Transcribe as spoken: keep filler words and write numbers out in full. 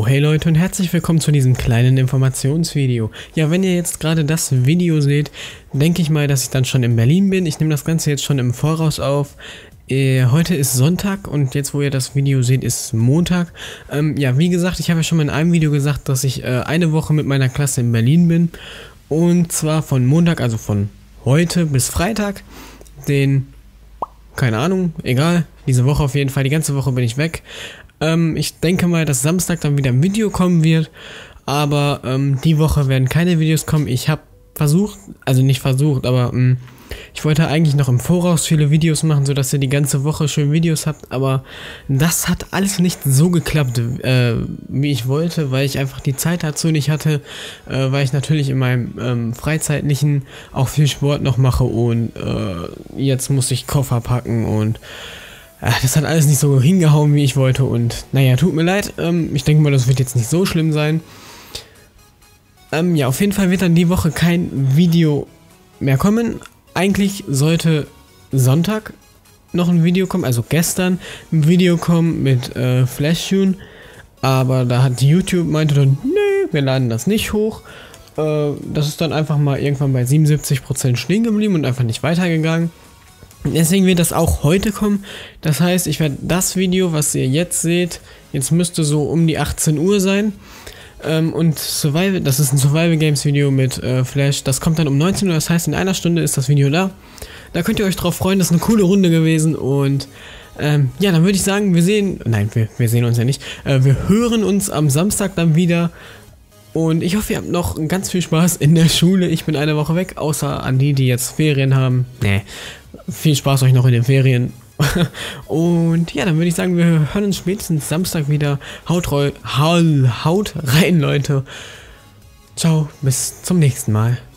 hey Leute und herzlich willkommen zu diesem kleinen Informationsvideo. Ja, wenn ihr jetzt gerade das Video seht, denke ich mal, dass ich dann schon in Berlin bin. Ich nehme das Ganze jetzt schon im Voraus auf. Äh, heute ist Sonntag und jetzt, wo ihr das Video seht, ist Montag. Ähm, ja, wie gesagt, ich habe ja schon mal in einem Video gesagt, dass ich äh, eine Woche mit meiner Klasse in Berlin bin. Und zwar von Montag, also von heute bis Freitag, den... keine Ahnung, egal, diese Woche auf jeden Fall, die ganze Woche bin ich weg. Ähm, ich denke mal, dass Samstag dann wieder ein Video kommen wird, aber ähm, die Woche werden keine Videos kommen. Ich habe versucht, also nicht versucht, aber ähm, ich wollte eigentlich noch im Voraus viele Videos machen, sodass ihr die ganze Woche schön Videos habt, aber das hat alles nicht so geklappt, äh, wie ich wollte, weil ich einfach die Zeit dazu nicht hatte, äh, weil ich natürlich in meinem ähm, Freizeitlichen auch viel Sport noch mache und äh, jetzt muss ich Koffer packen und äh, das hat alles nicht so hingehauen, wie ich wollte und naja, tut mir leid, ähm, ich denke mal, das wird jetzt nicht so schlimm sein. Ähm, ja, auf jeden Fall wird dann die Woche kein Video mehr kommen. Eigentlich sollte Sonntag noch ein Video kommen, also gestern ein Video kommen mit äh, Flashtune, aber da hat YouTube meinte dann, nee, wir laden das nicht hoch. Äh, das ist dann einfach mal irgendwann bei siebenundsiebzig Prozent stehen geblieben und einfach nicht weitergegangen. Deswegen wird das auch heute kommen. Das heißt, ich werde das Video, was ihr jetzt seht, jetzt müsste so um die achtzehn Uhr sein. Ähm, und Survival, das ist ein Survival Games Video mit äh, Flash, das kommt dann um neunzehn Uhr, das heißt in einer Stunde ist das Video da. Da könnt ihr euch drauf freuen, das ist eine coole Runde gewesen und ähm, ja, dann würde ich sagen, wir sehen, nein, wir, wir sehen uns ja nicht, äh, wir hören uns am Samstag dann wieder und ich hoffe, ihr habt noch ganz viel Spaß in der Schule. Ich bin eine Woche weg, außer an die, die jetzt Ferien haben. Nee, viel Spaß euch noch in den Ferien. Und ja, dann würde ich sagen, wir hören uns spätestens Samstag wieder. Haut, haut rein, Leute. Ciao, bis zum nächsten Mal.